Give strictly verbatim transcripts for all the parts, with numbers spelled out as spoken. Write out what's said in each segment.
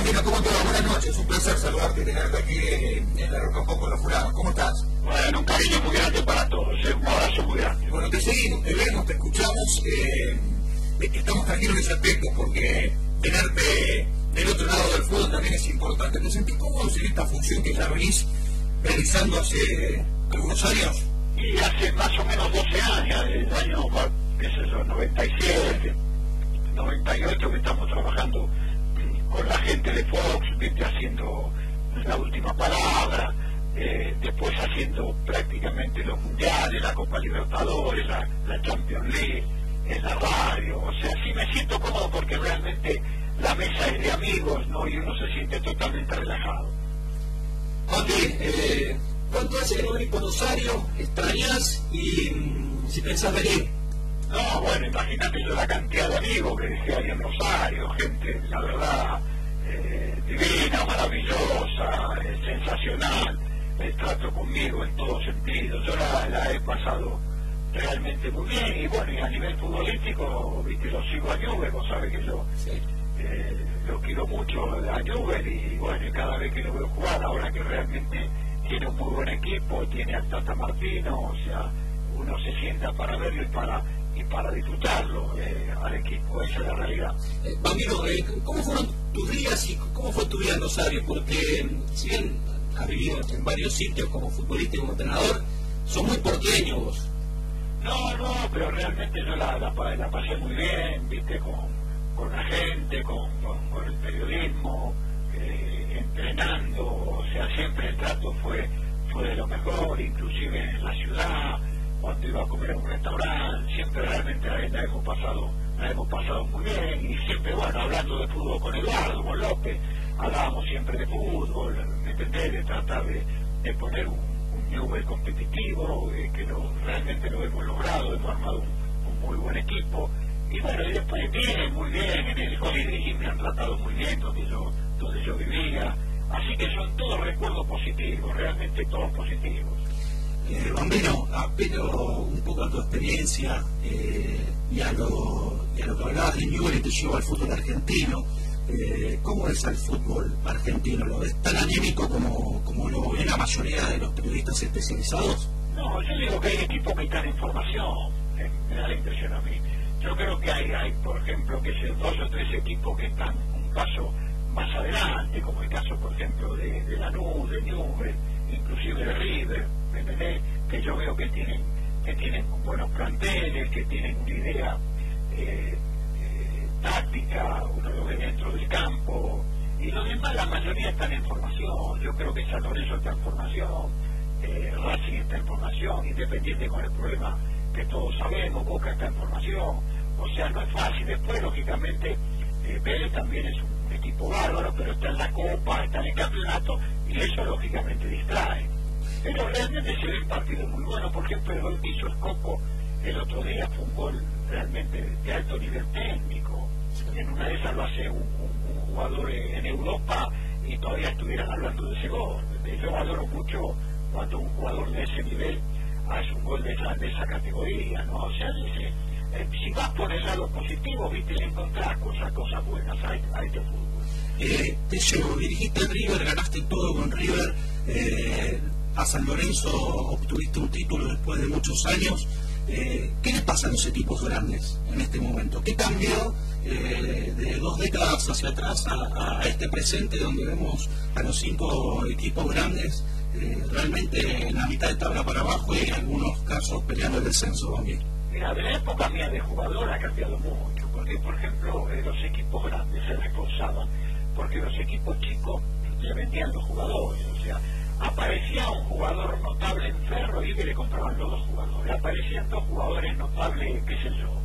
Bambino, ¿cómo te va? Buenas noches, un placer saludarte y tenerte aquí en la Roca Poco La Fulana. ¿Cómo estás? Bueno, un cariño muy grande para todos, ¿eh? Un abrazo muy grande. Bueno, te seguimos, te vemos, te escuchamos, eh, estamos tranquilos en ese aspecto porque tenerte del otro lado del fútbol también es importante. ¿Te sentís cómodo en esta función que ya venís realizando hace algunos años? Y hace más o menos doce años, desde el año, qué sé yo, noventa y siete, noventa y ocho, que estamos trabajando con la gente de Fox, viste, haciendo La Última Palabra, eh, después haciendo prácticamente los mundiales, la Copa Libertadores, la, la Champions League, en la radio. O sea, sí me siento cómodo porque realmente la mesa es de amigos, ¿no? Y uno se siente totalmente relajado. Andy, eh, ¿cuánto hace que no venís por Rosario? ¿Extrañas? Y mmm, si pensás venir. No, bueno, imagínate yo la cantidad de amigos que dejé ahí en Rosario, gente, la verdad, eh, divina, maravillosa, eh, sensacional, el trato conmigo en todo sentido. Yo la, la he pasado realmente muy bien, y bueno, y a nivel futbolístico, viste, lo sigo a Newell, vos sabés que yo Sí. eh, lo quiero mucho a Newell, y bueno, y cada vez que lo veo jugar, ahora que realmente tiene un muy buen equipo, tiene al Tata Martino, o sea, uno se sienta para verlo y para y para disfrutarlo eh, al equipo, esa es la realidad. Eh, Bambino, eh, ¿cómo fueron tus días y cómo fue tu vida en Rosario? Porque si bien has vivido en varios sitios como futbolista y como entrenador, son muy porteños vos. No, no, pero realmente yo la, la, la pasé muy bien, viste, con, con la gente, con, con, con el periodismo, eh, entrenando, o sea, siempre el trato fue, fue de lo mejor, inclusive en la ciudad, cuando iba a comer en un restaurante, siempre realmente la, la hemos pasado, la hemos pasado muy bien, y siempre, bueno, hablando de fútbol con Eduardo, con López, hablábamos siempre de fútbol, ¿me entendés? De tratar de, de poner un, un Newell competitivo, eh, que lo, realmente lo hemos logrado, hemos armado un, un muy buen equipo, y bueno, y después bien, muy bien, en el Holiday Inn me han tratado muy bien, donde yo, donde yo vivía, así que son todos recuerdos positivos, realmente todos positivos. Eh, Bambino, apelo un poco a tu experiencia eh, y, a lo, y a lo que hablabas de Newell y te llevo al fútbol argentino. Eh, ¿Cómo es el fútbol argentino? ¿Lo ves tan anémico como, como lo ven la mayoría de los periodistas especializados? No, yo digo que hay equipos que están en formación, eh, me da la impresión a mí. Yo creo que hay, hay por ejemplo, que sé, dos o tres equipos que están un paso más adelante, como el caso, por ejemplo, de, de Lanús, de Newell, inclusive de River, ¿me entendés? Que yo veo que tienen, que tienen buenos planteles, que tienen una idea eh, eh, táctica, uno lo ve dentro del campo, y los demás, la mayoría están en formación. Yo creo que San Lorenzo está en formación, eh, Racing está en formación, Independiente con el problema que todos sabemos, Boca está en formación, o sea, no es fácil. Después, lógicamente, eh, Vélez también es un equipo bárbaro, pero está en la Copa, está en el campeonato, y eso lógicamente distrae. Pero realmente se ven partidos muy buenos. Por ejemplo, el gol que hizo el Coco el otro día fue un gol realmente de alto nivel técnico. En una de esas lo hace un, un, un jugador en Europa y todavía estuvieran hablando de ese gol. Yo valoro mucho cuando un jugador de ese nivel hace un gol de esa, de esa categoría, ¿no? O sea, dice, eh, si vas por el lado positivo, viste, le encontrás cosas, cosas buenas a, a este fútbol. Eh, te llevo, dirigiste en River, ganaste todo con River, eh, a San Lorenzo obtuviste un título después de muchos años. Eh, ¿Qué les pasa a los equipos grandes en este momento? ¿Qué cambió eh, de dos décadas hacia atrás a, a este presente donde vemos a los cinco equipos grandes eh, realmente en la mitad de tabla para abajo y en algunos casos peleando el descenso también? Mira, de la época mía de jugador ha cambiado mucho, porque por ejemplo eh, los equipos grandes se reforzaban, porque los equipos chicos le vendían los jugadores, o sea, aparecía un jugador notable en Ferro y que le compraban los dos jugadores, aparecían dos jugadores notables, qué sé yo,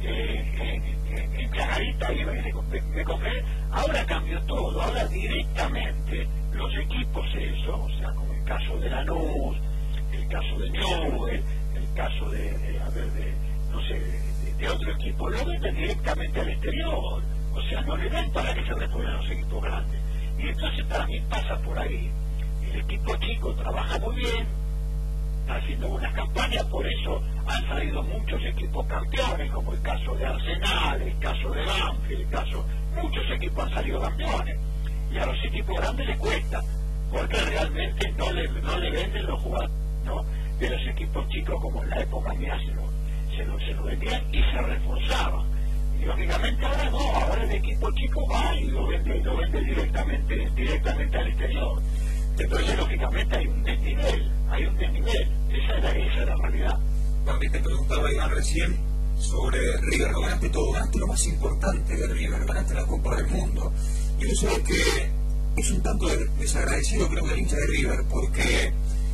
eh, en, en, en Chacarita iba y me, me compré. Ahora cambió todo, ahora directamente los equipos eso, o sea, como el caso de Lanús, el caso de Newell, el caso de, de a ver, de, no sé, de, de otro equipo, lo venden directamente al exterior, o sea, no le dan para que se refuercen los equipos grandes. Y entonces también pasa por ahí. El equipo chico trabaja muy bien, está haciendo buenas campañas, por eso han salido muchos equipos campeones, como el caso de Arsenal, el caso de Banfield, el caso, muchos equipos han salido campeones. y a los equipos grandes les cuesta, porque realmente no le, no le venden los jugadores, ¿no? De los equipos chicos, como en la época mía se lo, se lo, se lo vendían y se reforzaban. Y lógicamente ahora no, ahora el equipo chico va y lo vende, lo vende directamente, directamente al exterior. Entonces lógicamente hay un desnivel, hay un desnivel, esa es la, esa es la realidad. También te preguntaba Iván recién sobre River, lo ganaste todo, ganaste lo más importante de River, ganaste la Copa del Mundo. Y yo sé que es un tanto desagradecido, creo que el hincha de River, porque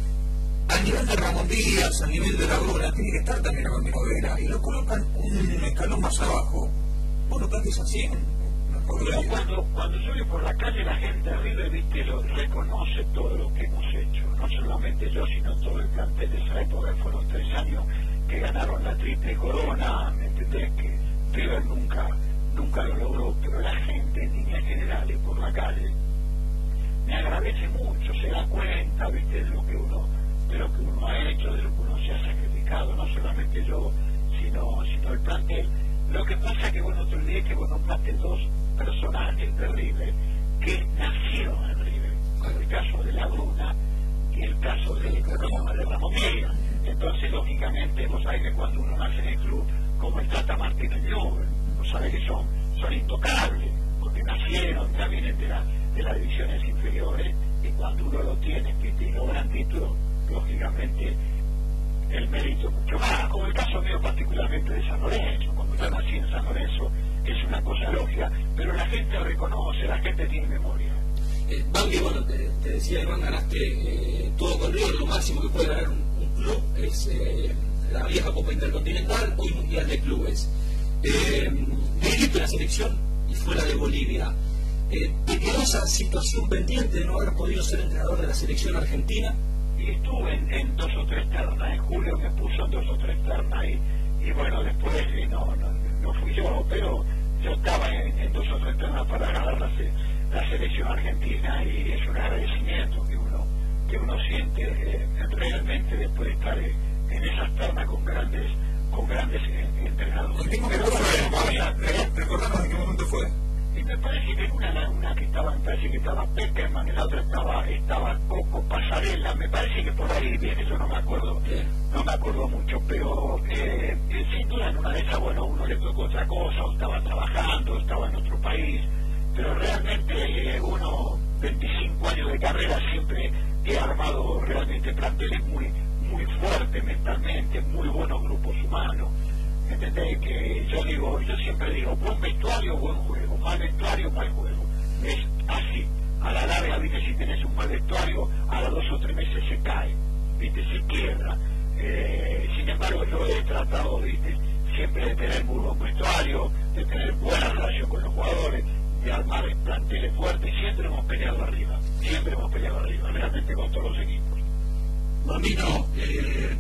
a nivel de Ramón Díaz, a nivel de la Bruna, tiene que estar también Ramón Vera, y lo colocan un escalón más abajo. ¿Vos no planteas así? Yo cuando, cuando yo voy por la calle, la gente de River, viste, lo, reconoce todo lo que hemos hecho, no solamente yo, sino todo el plantel de esa época. Fueron tres años que ganaron la triple corona, ¿me entendés? Que River nunca, nunca lo logró, pero la gente en líneas generales por la calle me agradece mucho, se da cuenta, viste, de lo que uno, de lo que uno ha hecho, de lo que uno se ha sacrificado, no solamente yo, sino, sino el plantel. Lo que pasa es que vos no te olvides que vos nombraste dos personajes de River que nacieron en River, el caso de la Bruna y el caso de, de Ramón Díaz. Entonces, lógicamente, vos sabés que cuando uno nace en el club, como el Tata Martínez Newell, vos sabés que son, son intocables, porque nacieron, ya vienen de, la, de las divisiones inferiores, y cuando uno lo tiene, y logran títulos, lógicamente, el mérito mucho más, como el caso mío particularmente de San Lorenzo. Cuando yo nací en San Lorenzo, es una cosa lógica, pero la gente reconoce, la gente tiene memoria. Eh, Bambi, bueno, te, te decía Iván, ganaste eh, todo con River, lo máximo que puede ganar un, un club es eh, la vieja Copa Intercontinental, hoy Mundial de Clubes. Eh, dirigiste la selección y fuera de Bolivia. Eh, ¿Te quedó esa situación pendiente de no haber podido ser entrenador de la selección argentina? Y estuve en, en dos o tres ternas, en julio me puso en dos o tres ternas y, y bueno, después eh, no, no, no fui yo, pero yo estaba en, en dos o tres ternas para ganar la, la selección argentina, y es un agradecimiento que uno, que uno siente eh, realmente después de estar en, en esas ternas con grandes, con grandes eh, entrenadores. ¿En qué momento fue? ¿Recordamos en qué momento fue? Y me parece que una, una que estaba, me parece que estaba Peckerman, y la otra estaba, estaba Coco Pasarela, me parece que por ahí viene, yo no me acuerdo, no me acuerdo mucho, pero eh, sin duda en una de esas, bueno, uno le tocó otra cosa, o estaba trabajando, o estaba en otro país, pero realmente eh, uno, veinticinco años de carrera, siempre he armado realmente planteles muy, muy fuertes mentalmente, muy buenos grupos humanos. ¿Entendés? Que yo digo, yo siempre digo, buen vestuario, buen juego, mal vestuario, mal juego. Es así. A la larga, viste, si tenés un mal vestuario, a los dos o tres meses se cae, viste, se quiebra. Eh, sin embargo, yo he tratado, viste, siempre de tener muy buen vestuario, de tener buena relación con los jugadores, de armar planteles fuertes. Siempre hemos peleado arriba, siempre hemos peleado arriba, realmente con todos los equipos. Bambino, eh,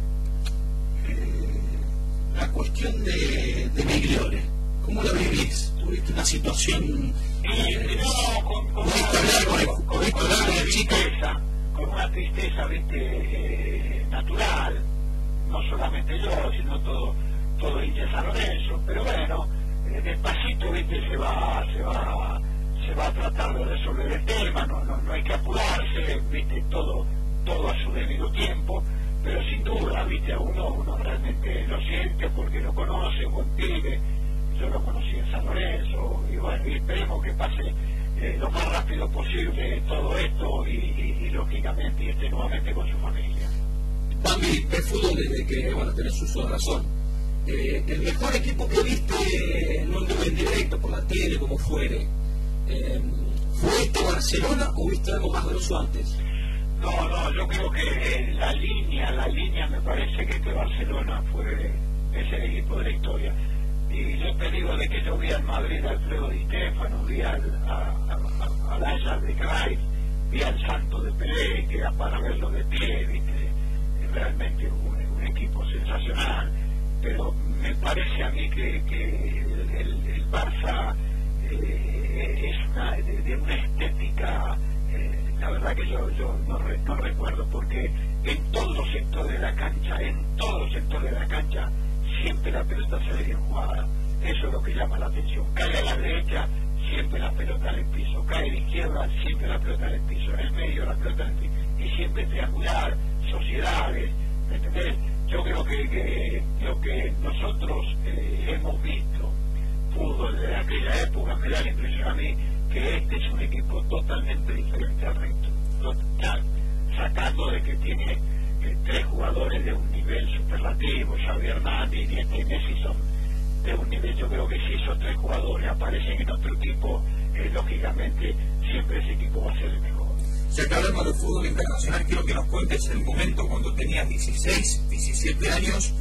eh, la cuestión de, de Migliore, ¿cómo la vivís? ¿Tuviste una situación eh, no, con, con, una, con, con, con una tristeza, con una tristeza, viste, eh, natural, no solamente yo, sino todo, todo hincha San Lorenzo, pero bueno, eh, despacito, viste, se va, se va, se va a tratar de resolver el tema, no, no, no hay que apurarse, viste, todo, todo a su debido tiempo. Pero sin duda, viste, a uno, uno realmente lo siente porque lo conoce, buen pibe. Yo lo conocí en San Lorenzo, y bueno, y esperemos que pase eh, lo más rápido posible todo esto, y, y, y lógicamente, y esté nuevamente con su familia. Bambi, el fútbol desde que, bueno, tenés uso de razón. Eh, el mejor equipo que viste, no en directo, por la tele, como fuere, eh, ¿fue este Barcelona o viste algo más grosso antes? No, no, yo creo que eh, la línea, la línea me parece que este Barcelona fue ese equipo de la historia. Y yo te digo de que yo vi al Madrid, al Alfredo Di Stéfano, vi al, a, a, a, al Ajax de Cruyff, vi al Santos de Pelé, que era para verlo de pie, viste, realmente un, un equipo sensacional. Pero me parece a mí que, que el, el, el Barça eh, es una, de, de una estética... La verdad que yo, yo no, re, no recuerdo, porque en todos los sectores de la cancha, en todos los sectores de la cancha, siempre la pelota se ve bien jugada. Eso es lo que llama la atención. Cae a la derecha, siempre la pelota en el piso, cae de izquierda, siempre la pelota en el piso, en el medio la pelota en el piso, y siempre triangular, sociedades, ¿me entendés? Yo creo que, que lo que nosotros eh, hemos visto, fútbol de aquella época, me da la impresión a mí que este es un equipo totalmente diferente al resto, total, sacando de que tiene eh, tres jugadores de un nivel superlativo, Xavi Hernández y este Messi son de un nivel. Yo creo que si esos tres jugadores aparecen en otro equipo, eh, lógicamente siempre ese equipo va a ser el mejor. Ya que hablamos de fútbol internacional, quiero que nos cuentes el momento cuando tenías dieciséis, diecisiete años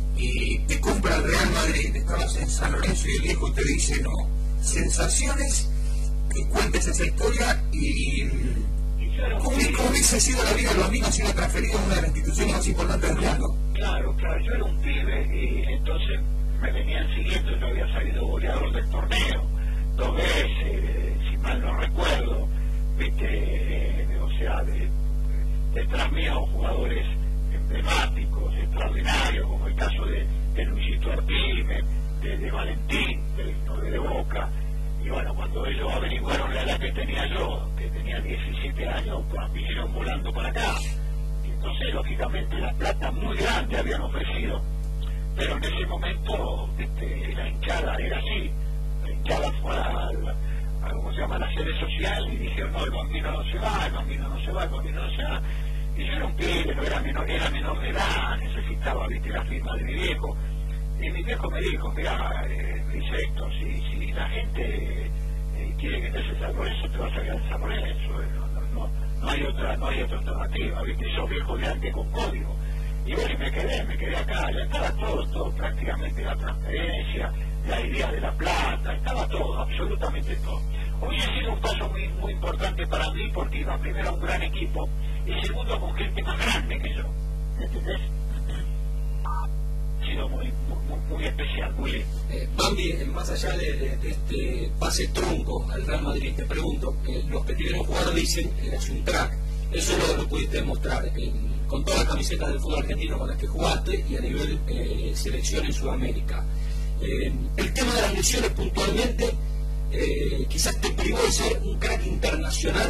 y te compra el Real Madrid, estabas en San Lorenzo y el viejo te dice no. Sensaciones, que cuentes esa historia y, y ¿cómo, ¿cómo hubiese sido la vida del Bambino siendo transferido a una de las instituciones más importantes del mundo? Claro, claro, yo era un pibe y entonces me venían siguiendo, yo había salido goleador del torneo dos veces, si mal no recuerdo, viste, eh, o sea, de, detrás mío jugadores emblemáticos, extraordinarios, como el caso de, de Luisito Artime, de, de Valentín, del nueve de Boca, y bueno, cuando ellos averiguaron la edad que tenía yo, que tenía diecisiete años, pues vinieron volando para acá, y entonces lógicamente la plata muy grande habían ofrecido, pero en ese momento este, la hinchada era así, la hinchada fue a, la, a ¿cómo se llama?, la sede social y dijeron, no, el Bambino no se va, el Bambino no se va, el Bambino no se va, y yo era un pibe, no era menor, era menor de edad, necesitaba, viste, la firma de mi viejo, y mi viejo me dijo, mira, eh, dice Héctor, si, si la gente eh, quiere que te haces San Lorenzo, te vas a quedar en San Lorenzo, no, no, no, no hay otra, no hay otra alternativa, viste, yo viejo de antes con código. Y bueno, y me quedé, me quedé acá, ya estaba todo, todo prácticamente, la transferencia, la idea de la plata, estaba todo, absolutamente todo. Hubiese sido un paso muy, muy importante para mí porque iba primero a un gran equipo y segundo con gente más grande que yo, ¿entendés? Ha sido muy, muy, muy especial, muy lindo. Eh, Bambi, más allá de, de, de este pase tronco al Real Madrid, te pregunto, eh, los que tienen jugador dicen que eres un crack, eso lo, lo pudiste demostrar, eh, con todas las camisetas del fútbol argentino con las que jugaste y a nivel eh, selección en Sudamérica. Eh, el tema de las lesiones puntualmente, eh, quizás te privó de ser un crack internacional.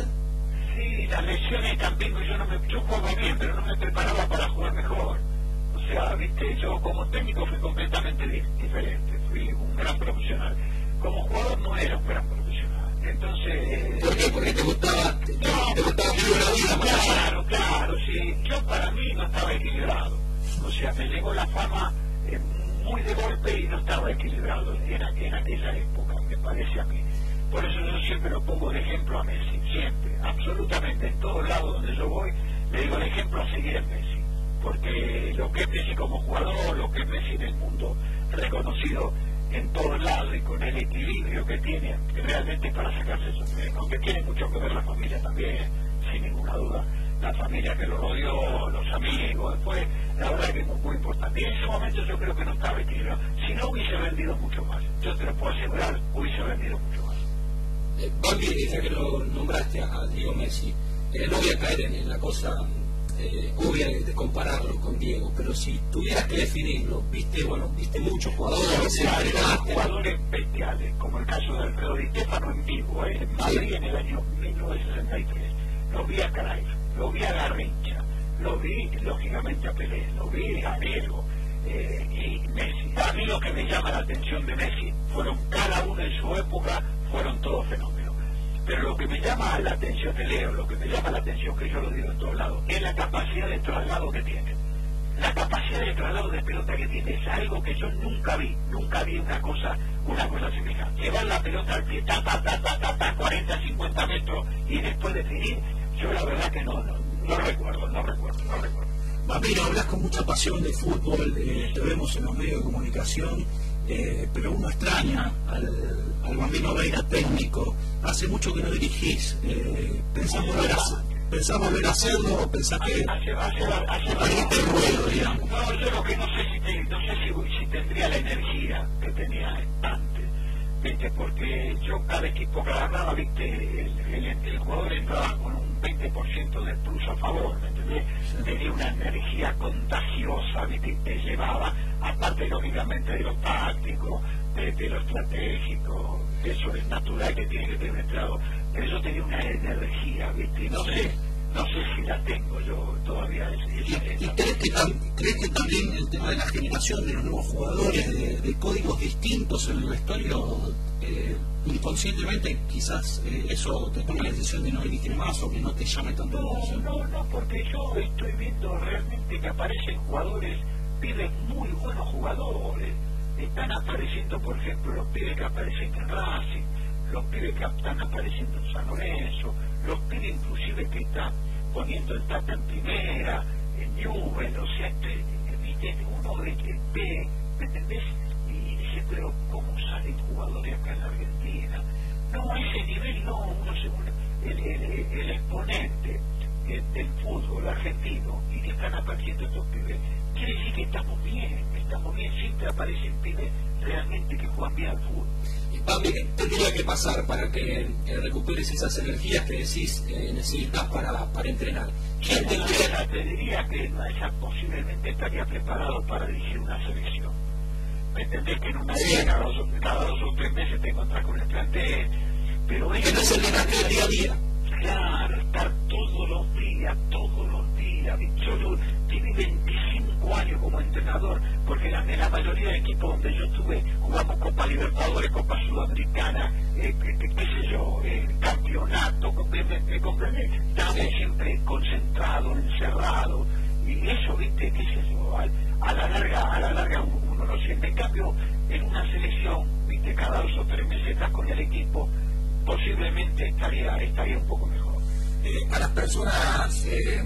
Sí, las lesiones también, yo, no me, yo jugaba bien, pero no me preparaba para jugar mejor. O sea, viste, yo como técnico fui completamente di diferente, fui un gran profesional. Como jugador no era un gran profesional. Entonces... ¿Por qué? Porque te gustaba, te, no, te gustaba vivir la vida más allá. Claro, claro, sí. Yo para mí no estaba equilibrado. O sea, me llegó la fama eh, muy de golpe y no estaba equilibrado en, en aquella época, me parece a mí. Por eso yo siempre lo pongo de ejemplo a Messi, siempre, absolutamente, en todos lados donde yo voy, le digo el ejemplo a seguir en Messi. Porque lo que es Messi como jugador, lo que es Messi en el mundo, reconocido en todos lados y con el equilibrio que tiene realmente para sacarse esos premios, aunque tiene mucho que ver la familia también, sin ninguna duda, la familia que lo rodeó, los amigos, después, la verdad que es muy, muy importante. Y en ese momento yo creo que no estaba equilibrado, si no hubiese vendido mucho más, yo te lo puedo asegurar, hubiese vendido mucho más. Eh, Bambi, ya que lo nombraste a, a Diego Messi, eh, no voy a caer en, en la cosa eh, obvia de compararlo con Diego, pero si tuvieras que definirlo, viste, bueno, viste muchos jugadores, jugadores bestiales, como el caso de Alfredo Di Stéfano en vivo, eh, en Madrid en el año mil novecientos sesenta y tres, lo vi a Cruyff, lo vi a Garrincha, lo vi lógicamente a Pelé, lo vi a Diego eh, y Messi. A mí lo que me llama la atención de Messi fueron cada uno en su época, fueron todos fenómenos. Pero lo que me llama la atención de Leo, lo que me llama la atención, que yo lo digo en todos lados, es la capacidad de traslado que tiene. La capacidad de traslado de pelota que tiene es algo que yo nunca vi, nunca vi una cosa, una cosa semejante. Llevar la pelota al pie, ta, ta, ta, ta, ta, ta, cuarenta, cincuenta metros, y después definir, yo la verdad que no, no, no recuerdo, no recuerdo, no recuerdo. Bambino, hablas con mucha pasión de fútbol, eh, te vemos en los medios de comunicación, eh, pero uno extraña al, al Bambino Veira técnico. Hace mucho que no dirigís, eh, ¿pensás volver a, pensás volver a hacerlo o pensás que alguien te ruedo, digamos? No, yo lo que no sé si, te, no sé si, si tendría la energía que tenía antes, ¿viste? Porque yo cada equipo que agarraba, ¿viste? El, el, el jugador entraba con un veinte por ciento de plus a favor, ¿me entendés? Sí. Tenía una energía contagiosa, ¿viste? Te llevaba, aparte lógicamente de lo táctico, de, de lo estratégico, eso es natural que tiene que tener un entrenador, pero eso tenía una energía, ¿viste? No sé, no sé si la tengo yo todavía. Es, es, ¿Y, es, y crees, que tam, crees que también el tema de la generación de los nuevos jugadores, de, de códigos distintos en el vestuario, eh, inconscientemente quizás eh, eso te toma la decisión de no elegir más o que no te llame tanto la atención? No, no, no, porque yo estoy viendo realmente que aparecen jugadores, pibes muy buenos jugadores. Están apareciendo, por ejemplo, los pibes que aparecen en Racing, los pibes que están apareciendo en San Lorenzo, los pibes inclusive que están poniendo el Tata en primera, en Newell, o sea, este, uno ve, ve, ¿me entendés? Y dice, pero ¿cómo salen jugadores acá en la Argentina? No, a ese nivel no, uno según el, el, el exponente el, del fútbol argentino, y que están apareciendo estos pibes, quiere decir que estamos bien, estamos bien, siempre aparecen pibes realmente que juegan bien al fútbol. Y Pablo, ¿qué tendría que pasar para que eh, recuperes esas energías que decís eh, necesitas para, para entrenar? ¿Quién tendría? Te diría que ella posiblemente estaría preparado para dirigir una selección. ¿Me entendés? Que en una Sí. día, cada, dos, cada dos o tres meses te encontrás con el plantel, pero Que no es el delantero día a día. claro, estar todos los días, todos los días. Yo tiene veinticinco años como entrenador, porque la, en la mayoría de equipos donde yo estuve jugamos Copa Libertadores, Copa Sudamericana, eh, qué, qué sé yo, eh, campeonato, me, me, me comprendés, estamos Sí. siempre concentrados, encerrados, y eso, viste, qué sé yo, a, a la larga, a la larga uno, uno lo siente. En cambio, en una selección, viste, cada dos o tres meses estás con el equipo, posiblemente estaría, estaría un poco mejor. Eh, a las personas eh,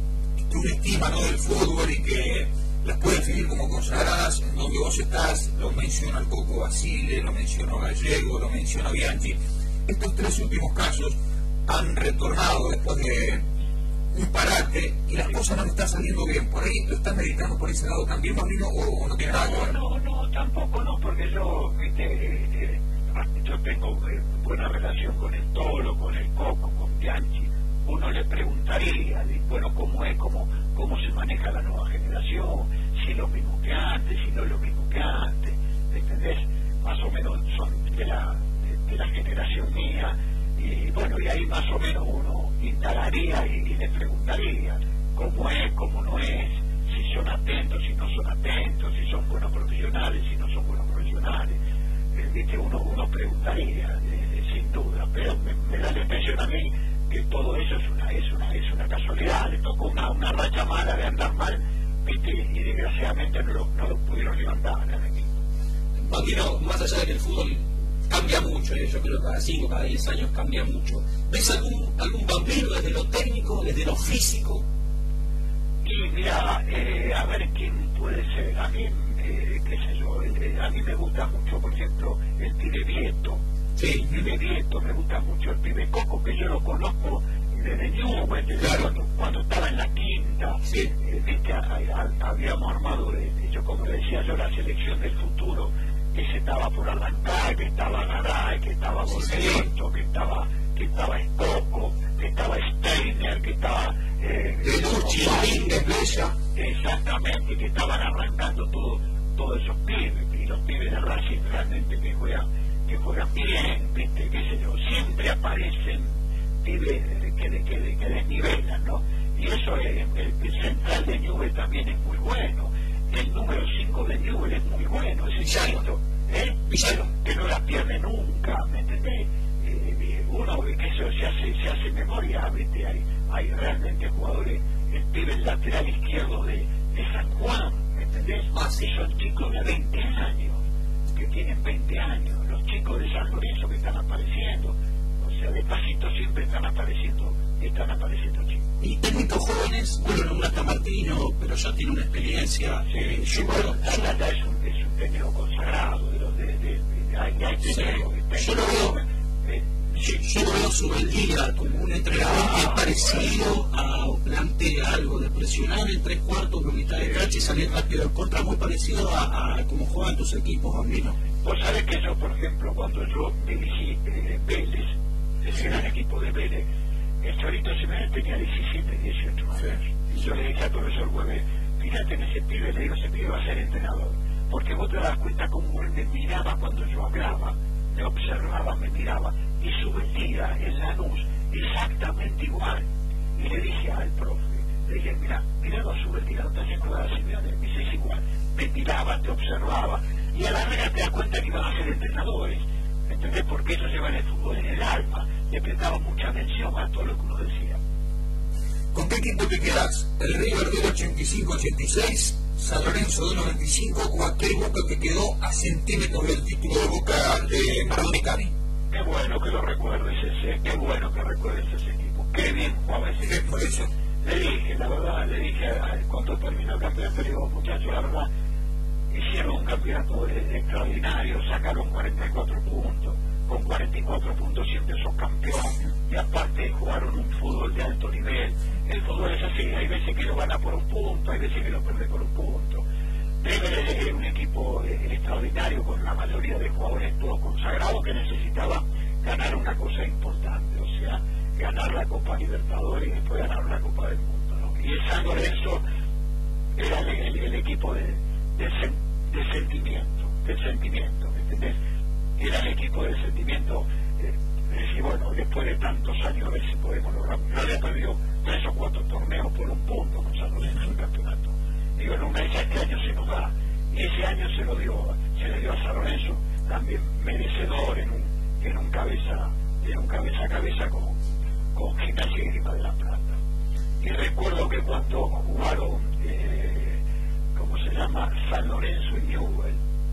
que uno estima, ¿no?, del fútbol y que las puede definir como consagradas, en donde vos estás, lo menciona el Coco Basile, lo mencionó Gallego, lo menciona Bianchi. Estos tres últimos casos han retornado después de un parate y las cosas no le están saliendo bien. Por ahí lo están meditando por ese lado también, Pablino, o no tiene nada que ver. No, no, tampoco no, porque yo, viste, eh, eh, yo tengo eh, buena relación con el Tolo, con el Coco, con Bianchi. Uno le preguntaría, bueno, cómo es, cómo, cómo se maneja la nueva generación, si es lo mismo que antes, si no es lo mismo que antes, ¿entendés? Más o menos son de la, de, de la generación mía, y bueno, y ahí más o menos uno indagaría y, y le preguntaría cómo es, cómo no es, si son atentos, si no son atentos, si son buenos profesionales, si no son buenos profesionales. Eh, ¿viste? Uno, uno preguntaría, eh, sin duda, pero me, me da la impresión a mí que todo eso es una es una es una casualidad. Le tocó una, una racha mala de andar mal, ¿viste? Y desgraciadamente no lo, no lo pudieron levantar al equipo. Pablino, más allá de que el fútbol cambia mucho, ¿eh? Yo creo que cada cinco, cada diez años cambia mucho. ¿Ves algún, algún Pablino desde lo técnico, desde lo físico? Y mira, eh, a ver quién puede ser. A mí, eh, qué sé yo, eh, a mí me gusta mucho, por ejemplo, el pibe Vieto. Sí. El pibe Vieto, me gusta mucho el pibe Coco, que yo lo conozco desde Newell, desde Claro. cuando, cuando estaba en la quinta. Sí. Eh, viste, a- a- habíamos armado, de, de- yo como le decía yo, la selección del futuro, que se estaba por arrancar, que estaba Garay, que estaba Sí, Borgelito, que estaba que estaba Escoco, que estaba Steiner, que estaba eh, Pelucci, Domínguez, Bella. exactamente, que estaban arrancando todo, todos esos pibes, y los pibes de Racing realmente que juegan, que juegan bien, viste, qué sé yo, siempre aparecen pibes que, que, que, que desnivelan, ¿no? Y eso es, el, el central de Newell también es muy bueno, el número cinco de Newell es muy bueno, ese Villano. chiquito, ¿eh? Villano. Que no la pierde nunca, ¿me entendés? Eh, uno que eso se hace, se hace memoria, ¿viste? Hay, hay realmente jugadores, el pibe el lateral izquierdo de, de San Juan, ¿me entendés? Ah, sí. Que son chicos de veinte años, que tienen veinte años, los chicos de San Lorenzo que están apareciendo, o sea, despacito siempre están apareciendo, están apareciendo chicos. Y técnicos jóvenes, bueno, no Nata Martino, pero ya tiene una experiencia. eh, Sí, yo bueno, creo- la yo- Tata es un, es un técnico consagrado, de los de, de, de- hay, hay Sí. técnicos que Yo lo veo. eh, Yo, yo lo veo su día como un entrenador que es parecido a, o plantea algo de presionar en tres cuartos de mitad de cancha y salir rápido en contra, muy parecido a, a cómo juegan tus equipos, Bambino. Vos sabés que yo, por ejemplo, cuando yo dirigí eh, Vélez, ese gran equipo de Vélez, el Chorito Jiménez tenía diecisiete, dieciocho años. Y yo le dije al profesor Hueve, fíjate en ese pibe, le digo, ese pibe va a ser entrenador. porque vos te das cuenta cómo él me miraba cuando yo hablaba, me observaba, me miraba, y su vestida en la luz exactamente igual. Y le dije al profe, le dije, mira, mirando a su vestida, no está haciendo nada similar, me dice, es igual, me miraba, te observaba, y a la larga te das cuenta que iban a ser entrenadores, ¿entendés? Porque ellos llevan el fútbol en el alma, le prestaban mucha atención a todo lo que uno decía. ¿Con qué equipo te quedás? ¿El River del ochenta y cinco ochenta y seis, San Lorenzo del noventa y cinco o aquel Boca que quedó a centímetros del título de Boca de Maradona y Cani? Qué bueno que lo recuerdes ese, qué bueno que recuerdes ese equipo, qué bien jugaba ese equipo. Por eso. Le dije, la verdad, le dije a, cuando terminó el campeonato, le digo, muchachos, la verdad, hicieron un campeonato extraordinario, sacaron cuarenta y cuatro puntos, con cuarenta y cuatro puntos siempre sos campeón, y aparte jugaron un fútbol de alto nivel. El fútbol es así, hay veces que lo gana por un punto, hay veces que lo pierde por un punto. River es un equipo eh, extraordinario, con la mayoría de jugadores todos consagrados, que necesitaba ganar una cosa importante, o sea, ganar la Copa Libertadores y después ganar la Copa del Mundo, ¿no? Y el San Lorenzo era el, el, el equipo de, de, sen, de sentimiento, del sentimiento, ¿me entendés? Era el equipo del sentimiento, eh, de decir, bueno, después de tantos años a ver si podemos lograr. No había perdido tres o cuatro torneos por un punto con San Lorenzo en el campeonato. Digo, en una de esas este año se nos da, y ese año se lo dio, se le dio a San Lorenzo, también merecedor en un, en un cabeza, en un cabeza a cabeza con, con Gimnasia y Grima de la Plata. Y recuerdo que cuando jugaron, eh, ¿cómo se llama? San Lorenzo y Newell,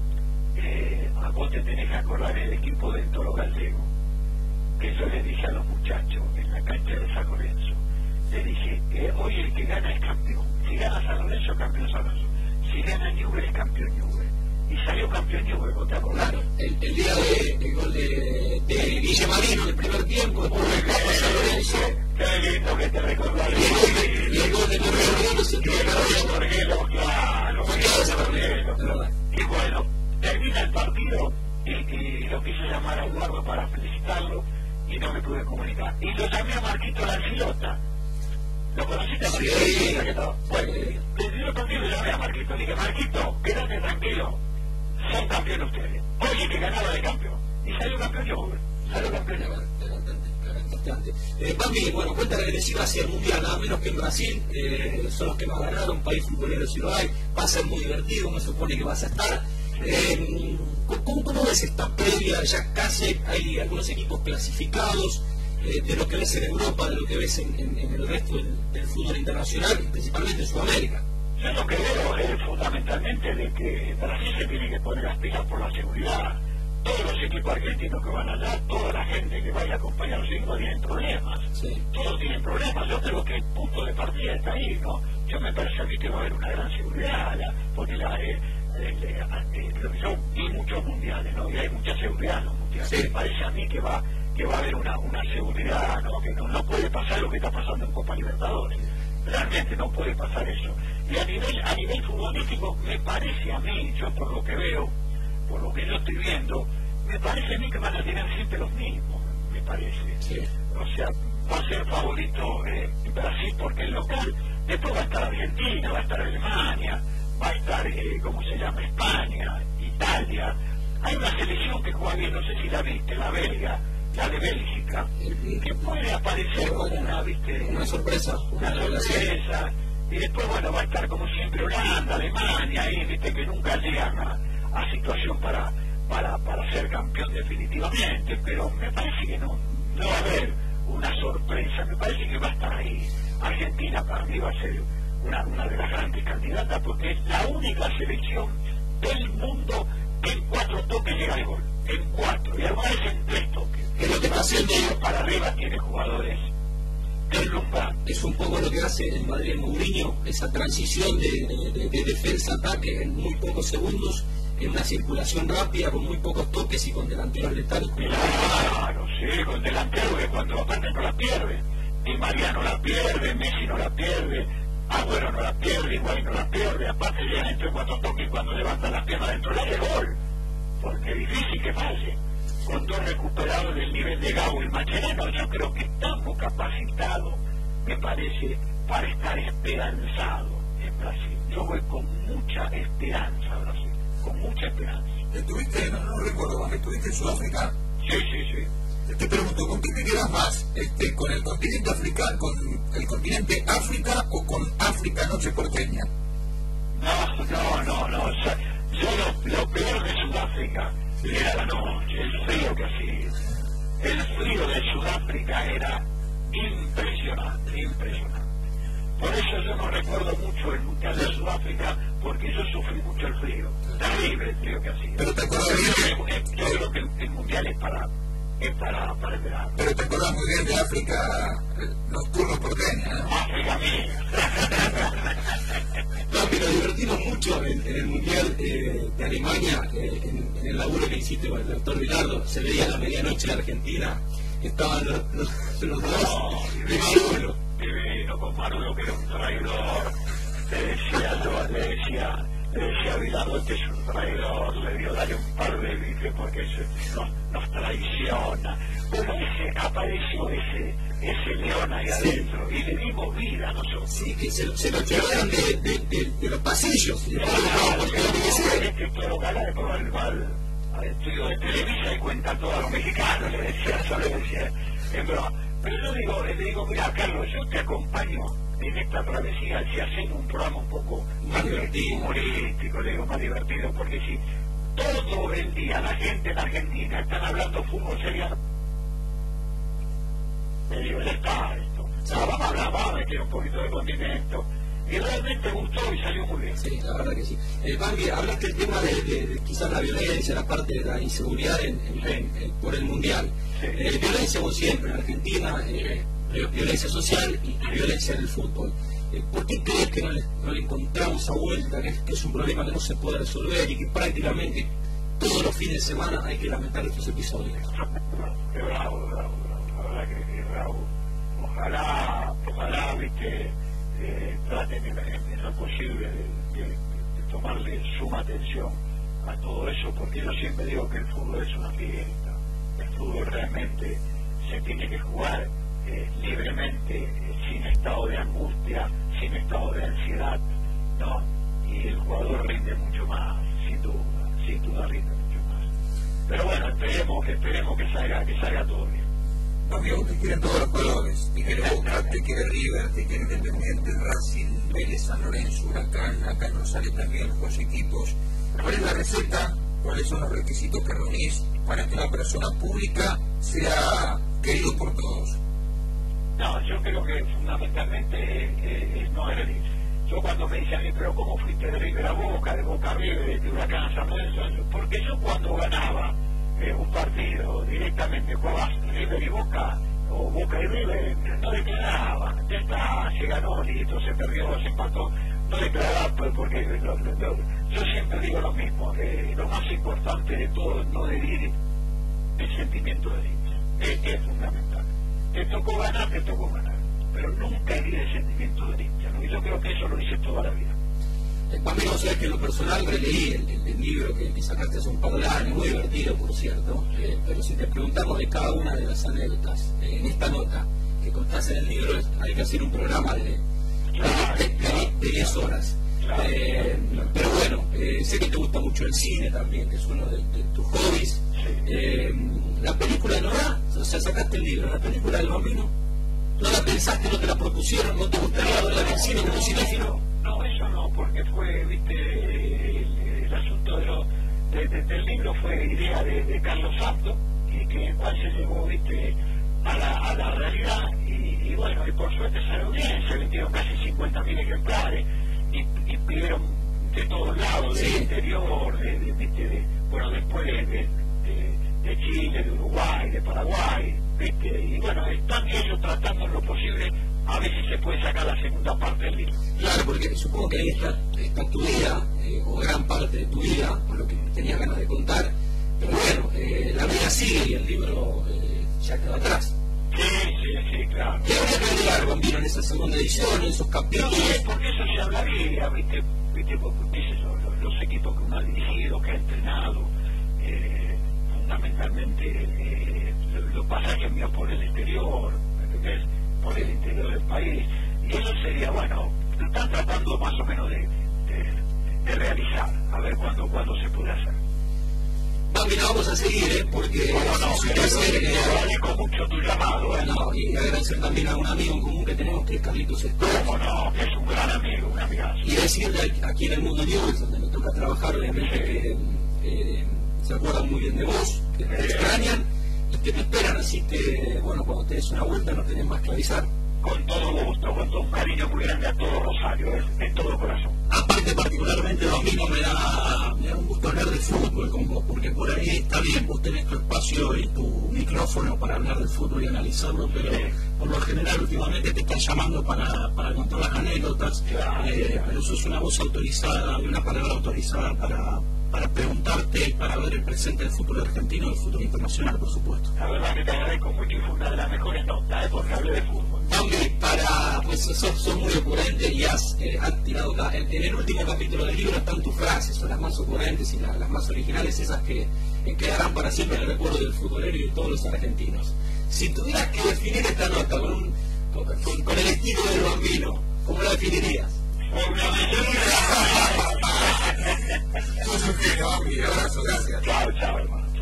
eh, a vos te tenés que acordar el equipo del Toro Gallego, que yo le dije a los muchachos en la cancha de San Lorenzo, le dije, eh, hoy el que gana es campeón, si gana San Lorenzo, campeón San Lorenzo, si gana Newell es campeón Newell, y salió campeón Newell, ¿vos te acordás? Claro, el, el día de, el gol de, de Guille Marino en el primer tiempo, después de San Lorenzo, qué lindo que te recordás, y el gol de Torreón se tuvo de Torreón, claro, claro, y bueno, termina el partido y, y lo quise llamar a Eduardo para felicitarlo y no me pude comunicar. Y lo llamé a Marquito Lancilota. ¿Lo conociste a Marquito? Sí. Bueno, desde el partido le llamé a Marquito. Le dije, Marquito, quédate tranquilo. Son campeones ustedes. Oye, que ganaba de campeón. Y salió campeón yo. Salió campeón yo. Eh, Pami, bueno, cuenta regresiva hacia el Mundial, nada menos que en Brasil, eh, son los que más ganaron, país futbolero si lo hay, va a ser muy divertido, uno supone que vas a estar. Eh, ¿cómo, ¿Cómo ves esta previa? Ya casi hay algunos equipos clasificados, eh, de lo que ves en Europa, de lo que ves en, en, en el resto del, del fútbol internacional, principalmente en Sudamérica. Yo lo que veo es fundamentalmente de que Brasil se tiene que poner las pilas por la seguridad. Todos los equipos argentinos que van allá, toda la gente que vaya a acompañar a los equipos tienen problemas. Sí. Todos tienen problemas. Yo creo que el punto de partida está ahí, ¿no? Yo me parece a mí que va a haber una gran seguridad, la, porque la, eh, eh, eh, yo vi muchos mundiales, ¿no? Y hay mucha seguridad en los mundiales. Sí. Me parece a mí que va, que va a haber una, una seguridad, ¿no? Que no, no puede pasar lo que está pasando en Copa Libertadores. Realmente no puede pasar eso. Y a nivel, a nivel futbolístico, me parece a mí, yo por lo que veo, por lo que yo estoy viendo, me parece a mí que van a tener siempre los mismos, me parece. Sí. O sea, va a ser favorito eh, Brasil porque el local, después va a estar Argentina, va a estar Alemania, va a estar, eh, ¿cómo se llama?, España, Italia. Hay una selección que juega bien, no sé si la viste, la belga, la de Bélgica, que puede aparecer como una, ¿viste? Una sorpresa. Una sorpresa. Y después, bueno, va a estar como siempre Holanda, Alemania, ahí, ¿viste?, que nunca llegan a, a situación para, para, para ser campeón definitivamente, pero me parece que no, no va a haber una sorpresa, me parece que va a estar ahí. Argentina para mí va a ser una, una de las grandes candidatas porque es la única selección del mundo que en cuatro toques llega al gol, en cuatro, y algunas en tres toques. Es lo que está haciendo para arriba, tiene jugadores deslumbrantes. Es un poco lo que hace el Madrid Mourinho, esa transición de, de, de defensa-ataque en muy pocos segundos, en una circulación rápida, con muy pocos toques y con delanteros letales. Claro, sí, con delanteros que cuando aparte no la pierde. Di María no la pierde, Messi no la pierde, Agüero no la pierde, Higuaín no la pierde, aparte llegan entre cuatro toques y cuando levantan las piernas dentro del gol. Porque es difícil que falle. Con dos recuperados del nivel de Gabo y Mascherano, yo creo que estamos capacitados, me parece, para estar esperanzado en Brasil. Yo voy con mucha esperanza a Brasil. con mucha esperanza. ¿Estuviste, no, no recuerdo, cuando estuviste en Sudáfrica? Sí, sí, sí. Te pregunto, ¿con qué te quedas más? Este, ¿Con el continente africano, con el continente África o con África noche porteña? No, no, no, no. O sea, yo lo, lo peor de Sudáfrica era la noche, el frío que hacía. El frío de Sudáfrica era impresionante, impresionante. Por eso yo no recuerdo mucho el Mundial de Sudáfrica, porque yo sufrí mucho el frío. Terrible el frío que hacía. Pero te acuerdas bien. Yo creo que el, el Mundial es para... es para, para el verano. Pero te acordás muy bien de África nocturno porteña, ¿no? África mía. No, pero divertimos mucho en, en el Mundial eh, de Alemania, eh, en, en el laburo que hiciste con el doctor Bilardo. Se veía a la medianoche en Argentina, estaban los, los, los dos de Maduro. Divino, con Maduro, que era un traidor. Le decía yo, le decía... Le decía a Bilardo, este es un traidor, le dio darle un par de bifes porque eso nos, nos traiciona. Pero ese, apareció ese, ese león ahí adentro y le dimos vida a nosotros. Sí, que se, se lo llevaron de, de, de, de los pasillos. Y después no, no, porque no, lo que sea. este Toro Galá de va al, al, al estudio de Televisa y cuenta a todos los mexicanos, le decía, yo le decía, en broma. Pero yo digo, le digo, mira, Carlos, yo te acompaño en esta travesía, si hacen un programa un poco más divertido, humorístico, le digo, más divertido, porque si todo el día la gente en Argentina están hablando fútbol sería, le digo, ya está esto, o sea, vamos a hablar, vamos a meter un poquito de condimento, y realmente gustó y salió muy bien. Sí, la verdad que sí. Eh, Bambi, hablaste del tema de, de, de quizás la violencia, la parte de la inseguridad en, en, en, en, por el Mundial. Sí. Eh, violencia, como siempre, en Argentina, eh, violencia social y violencia en el fútbol. Eh, ¿Por qué crees que no le, no le encontramos a vuelta, que es, que es un problema que no se puede resolver y que prácticamente todos los fines de semana hay que lamentar estos episodios? Qué bravo, bravo, bravo, la verdad que qué bravo. Ojalá, ojalá, viste, eh, traten en, en, en lo posible de, de, de tomarle suma atención a todo eso, porque yo siempre digo que el fútbol es una fiesta. El fútbol realmente se tiene que jugar eh, libremente, eh, sin estado de angustia, sin estado de ansiedad, ¿no? Y el jugador rinde mucho más, sin duda, sin duda rinde mucho más. Pero bueno, esperemos, esperemos que salga, que salga todo bien. Amigo, te quieren todos los colores, te quiere Boca, te quiere River, te quiere Independiente, Racing, Vélez, San Lorenzo, Huracán, acá en Rosario también los equipos. ¿Cuál es la receta? ¿Cuáles son los requisitos que reunís para que una persona pública sea querido por todos? No, yo creo que fundamentalmente eh, es no agredir. Yo cuando me dicen a mí, pero ¿cómo fuiste de River a Boca, de Boca a River, de Huracán a San Lorenzo? Porque yo cuando ganaba eh, un partido directamente jugaba River y Boca, o Boca y River, no declaraba. Ya está, se ganó, listo, se perdió, se empató. No declaraba porque lo, lo, lo, yo siempre digo lo mismo, eh, lo más importante de todo es no herir el sentimiento de hincha. Es, es fundamental. Te tocó ganar, te tocó ganar, pero nunca herir el sentimiento de hincha, ¿no? Y yo creo que eso lo hice toda la vida. Eh, Pamela, o sea que en lo personal releí el, el, el libro que, que sacaste hace un par de años, muy divertido por cierto, eh, pero si te preguntamos de cada una de las anécdotas, eh, en esta nota que contás en el libro, hay que hacer un programa de de diez horas. Claro. Eh, pero bueno, eh, sé que te gusta mucho el cine también, que es uno de, de tus hobbies. Sí. Eh, la película no da, o sea, sacaste el libro, la película del Bambino, ¿no la pensaste, no te la propusieron, no te gustaría verla en el cine como cinéfilo? No, eso no, porque fue, viste, el, el asunto de lo, de, de, del libro fue idea de, de Carlos Santos, y que el cual se llevó, viste, a la, a la realidad, y, y bueno, y por suerte salió bien, se vendieron casi cincuenta mil ejemplares, y, y pidieron de todos lados, del sí. interior, de, de, viste, de, bueno, después de, de, de, de Chile, de Uruguay, de Paraguay, viste, y bueno, están ellos tratando lo posible, a ver si se puede sacar la segunda parte del libro. Claro, porque supongo que ahí está, está tu vida, eh, o gran parte de tu vida, por lo que tenías ganas de contar, pero bueno, eh, la vida sigue y el libro eh, ya quedó atrás. Sí, sí, sí, claro. ¿Qué habría que agregar, Bambino, en esa segunda edición, en esos No capítulos? sé, porque eso se hablaría, viste, viste, porque los, los equipos que uno ha dirigido, que ha entrenado, eh, fundamentalmente eh, los pasajes míos por el exterior, ¿entendés? Por el interior del país, y eso sería, bueno, están tratando más o menos de, de, de realizar, a ver cuándo, cuándo se puede hacer. Bambi, la vamos a seguir, ¿eh? Porque bueno, no, si pero ser, te eh, agradezco mucho tu llamado, ¿eh? no, y agradecer también a un amigo en común que tenemos, que es Carlitos Escobar. Cómo no, que es un gran amigo, un amigazo. Y decirle aquí en el Mundo News, donde me toca trabajar, obviamente, que eh, se acuerdan muy bien de vos, que te extrañan y que te esperan, así que, bueno, cuando te des una vuelta no tenés más que avisar. Con todo gusto, con todo un cariño muy grande a todo Rosario, ¿eh? De todo corazón. Aparte, particularmente, Domingo, me da, me da un gusto hablar de fútbol con vos, porque por ahí está bien, vos tenés tu espacio y tu micrófono para hablar del fútbol y analizarlo, pero Sí. por lo general últimamente te están llamando para, para contar las anécdotas, Claro, eh, claro. pero eso es una voz autorizada y una palabra autorizada para, para preguntarte, para ver el presente del fútbol argentino y el fútbol internacional, por supuesto. La verdad que te agradezco mucho y fue una de las mejores notas, ¿eh? Porque hablé de fútbol. Bambi, para, pues sos, sos muy ocurrente y has, eh, has tirado, ca- en, en el último capítulo del libro están tus frases, son las más ocurrentes y la- las más originales, esas que eh, quedarán para siempre en el recuerdo del futbolero y de todos los argentinos. Si tuvieras que definir esta nota con, un, con, con- con el estilo del Bambino, ¿cómo la definirías? Sos un genio, Bambi, abrazo, gracias. Chao, chao, hermano.